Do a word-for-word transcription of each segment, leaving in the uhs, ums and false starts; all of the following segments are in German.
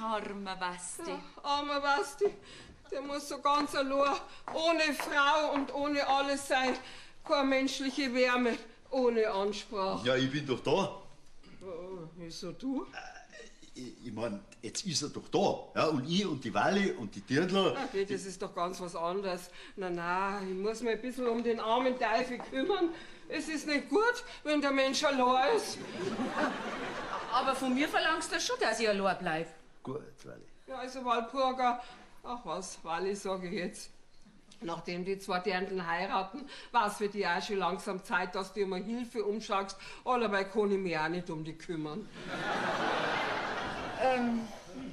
armer Basti. Ja, armer Basti. Der muss so ganz allein, ohne Frau und ohne alles sein. Keine menschliche Wärme, ohne Ansprache. Ja, ich bin doch da. Oh, wieso du? Ich, ich mein, jetzt ist er doch da. Ja, und ich und die Walli und die Dirndl. Okay, das ist doch ganz was anderes. Na, na, ich muss mich ein bisschen um den armen Teufel kümmern. Es ist nicht gut, wenn der Mensch allein ist. Aber von mir verlangst du schon, dass ich allein bleib. Gut, Walli. Ja, also Walpurga, ach was, Walli sage ich jetzt. Nachdem die zwei Dirndl heiraten, war es für die auch schon langsam Zeit, dass du immer Hilfe umschaust. Allebei kann ich mich auch nicht um die kümmern. Ähm,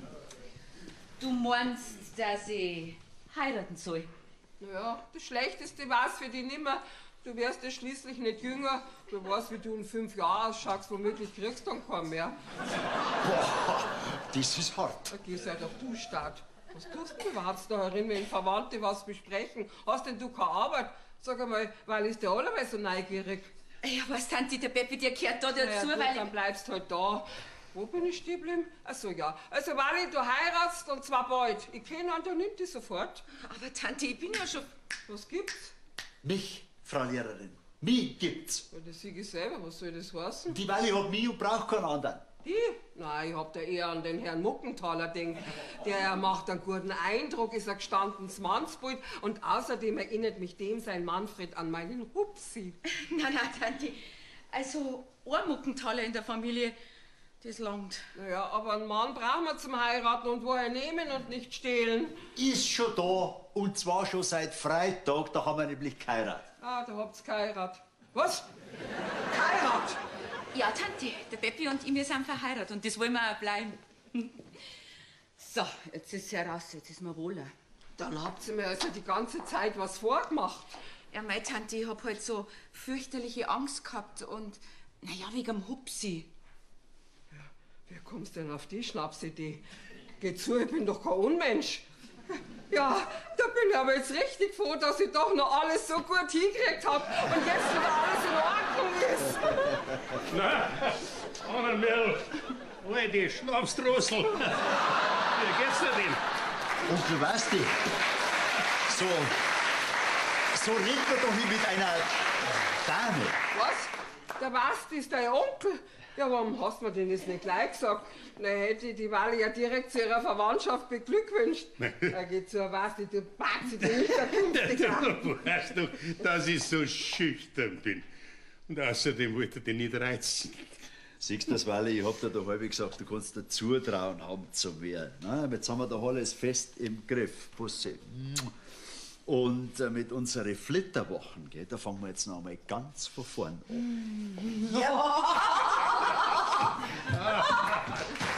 du meinst, dass ich heiraten soll? Naja, das Schlechteste war's für dich nimmer. Du wärst ja schließlich nicht jünger. Du weißt, wie du in fünf Jahren ausschaust, womöglich kriegst du dann keinen mehr. Boah, das ist hart. Da geh sei doch du, Staat. Was tust du überhaupt da herin, wenn Verwandte was besprechen? Hast denn du keine Arbeit? Sag einmal, weil ist der allerweil so neugierig? Ja, was, Tanti, der Peppi, der gehört da dazu, naja, gut, weil... dann bleibst halt da. Wo bin ich stehen geblieben? Ach so, ja. Also, Wally, du heiratst und zwar bald. Ich kenne an, der nimmt die sofort. Aber Tante, ich bin ja schon... Was gibt's? Mich, Frau Lehrerin. Mich gibt's. Ja, das sehe ich selber. Was soll das heißen? Die Walli hat mich und braucht keinen anderen. Die? Nein, ich hab da eher an den Herrn Muckenthaler gedacht. Der macht einen guten Eindruck, ist ein gestandenes Mannsbild und außerdem erinnert mich dem sein Manfred an meinen Hupsi. Nein, nein, Tante. Also, ein Muckenthaler in der Familie, das langt. Naja, aber einen Mann brauchen wir zum Heiraten und woher nehmen und nicht stehlen. Ist schon da und zwar schon seit Freitag, da haben wir nämlich geheiratet. Ah, da habt's geheiratet. Was? Geheiratet? Ja, Tante, der Peppi und ich, wir sind verheiratet und das wollen wir auch bleiben. So, jetzt ist es heraus, jetzt ist mir wohler. Dann habt ihr mir also die ganze Zeit was vorgemacht. Ja, meine Tante, ich hab halt so fürchterliche Angst gehabt und, naja, wegen dem Hupsi. Ja, wie kommst du denn auf die Schnapsidee? Geh zu, ich bin doch kein Unmensch. Ja, da bin ich aber jetzt richtig froh, dass ich doch noch alles so gut hingekriegt hab und jetzt wieder alles in Ordnung ist. Na, Annenmerl, alte Schnapsdrossel. Wie geht's dir denn? Onkel Basti, so, so redet man doch nicht mit einer Dame. Was? Der Basti ist dein Onkel? Ja, warum hast du mir denn das nicht gleich gesagt? Na, hätte die Wally ja direkt zu ihrer Verwandtschaft beglückwünscht. Da geht zur Basti, du Batzi, du Hinterkünftiger. Du weißt doch, dass ich so schüchtern bin. Und außerdem wollte ich dich nicht reizen. Siehst du das, Walli, ich hab dir doch häufig gesagt, du kannst dir zutrauen haben zu mir. Na, jetzt haben wir doch alles fest im Griff. Bussi. Und äh, mit unseren Flitterwochen, gell, da fangen wir jetzt noch einmal ganz von vorn an. Ja!